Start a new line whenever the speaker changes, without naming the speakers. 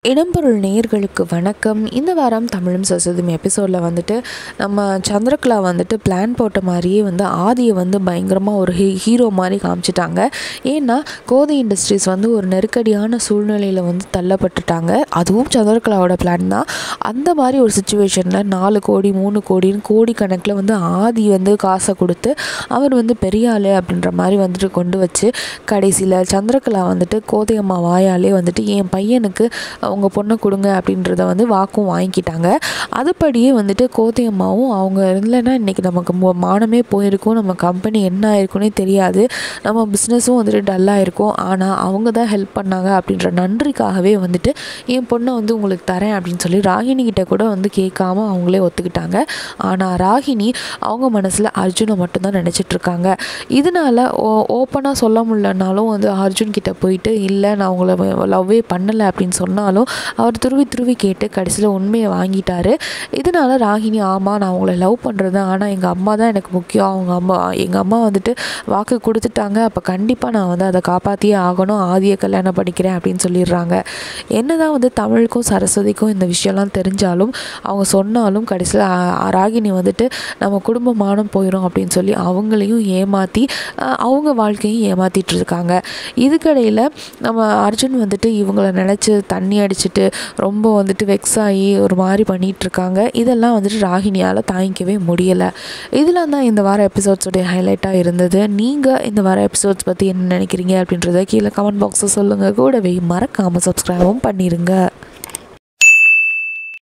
இடம்பொருள் நேயர்களுக்கு வணக்கம். இந்த வாரம் தமிழும் சரஸ்வதியும் எபிசோடில் வந்துட்டு நம்ம சந்திரகலா வந்துட்டு பிளான் போட்ட மாதிரியே ஆதியை பயங்கரமாக ஒரு ஹீரோ மாதிரி காமிச்சிட்டாங்க. ஏன்னா கோதை இண்டஸ்ட்ரீஸ் ஒரு நெருக்கடியான சூழ்நிலையில் தள்ளப்பட்டுட்டாங்க. அதுவும் சந்திரகலாவோட பிளான் தான். அந்த மாதிரி ஒரு சுச்சுவேஷனில் 4 கோடி 3 கோடின்னு கோடிக்கணக்கில் ஆதி காசை கொடுத்து அவர் பெரிய ஆள் அப்படின்ற மாதிரி கொண்டு வச்சு கடைசியில் சந்திரகலா கோதை அம்மா வாயாலே என் பையனுக்கு அவங்க பொண்ணை கொடுங்க அப்படின்றத வாக்கும் வாங்கிக்கிட்டாங்க. அதுபடியே கோதை அம்மாவும் அவங்க இல்லைன்னா இன்றைக்கி நமக்கு மானமே போயிருக்கும், நம்ம கம்பெனி என்ன ஆயிருக்குன்னே தெரியாது, நம்ம பிஸ்னஸும் டல்லாக இருக்கும். ஆனால் அவங்க தான் ஹெல்ப் பண்ணாங்க அப்படின்ற நன்றிக்காகவே என் பொண்ணை உங்களுக்கு தரேன் அப்படின்னு சொல்லி ராகினிகிட்ட கூட கேட்காம அவங்களே ஒத்துக்கிட்டாங்க. ஆனால் ராகினி அவங்க மனசில் அர்ஜுனை மட்டும்தான் நினச்சிட்ருக்காங்க. இதனால் ஓப்பனாக சொல்ல முடியலனாலும் அர்ஜுன் கிட்டே போயிட்டு இல்லை நான் உங்களை லவ்வே பண்ணலை அப்படின்னு சொன்னாலும் அவர் துருவி கேட்டு கடைசியில் உண்மையை வாங்கிட்டாரு. இதனால் ராகினி ஆமாம் நான் அவங்கள லவ் பண்ணுறது, ஆனால் எங்கள் அம்மா தான் எனக்கு முக்கியம், எங்கள் அம்மா வாக்கு கொடுத்துட்டாங்க, அப்போ கண்டிப்பாக நான் அதை காப்பாற்றியே ஆகணும், ஆதியை கல்யாணம் பண்ணிக்கிறேன் அப்படின்னு சொல்லிடுறாங்க. என்ன தான் தமிழுக்கும் சரஸ்வதிக்கும் இந்த விஷயம்லாம் தெரிஞ்சாலும் அவங்க சொன்னாலும் கடைசியில் ராகினி நம்ம குடும்பமானம் போயிடும் அப்படின்னு சொல்லி அவங்களையும் ஏமாற்றி அவங்க வாழ்க்கையும் ஏமாற்றிட்டு இருக்காங்க. இதுக்கடையில் நம்ம அர்ஜுன் இவங்களை நினச்சி தண்ணி அடிச்சுட்டு ரொம்ப வெக்ஸ் ஆகி ஒரு மாதிரி பண்ணிகிட்ருக்காங்க. இதெல்லாம் ராகினியால் தாங்கிக்கவே முடியலை. இதெல்லாம் தான் இந்த வார எபிசோட்ஸோடைய ஹைலைட்டாக இருந்தது. நீங்கள் இந்த வார எபிசோட்ஸ் பற்றி என்ன நினைக்கிறீங்க அப்படின்றத கீழே கமெண்ட் பாக்ஸில் சொல்லுங்கள். கூடவே மறக்காமல் சப்ஸ்கிரைபும் பண்ணிடுங்க.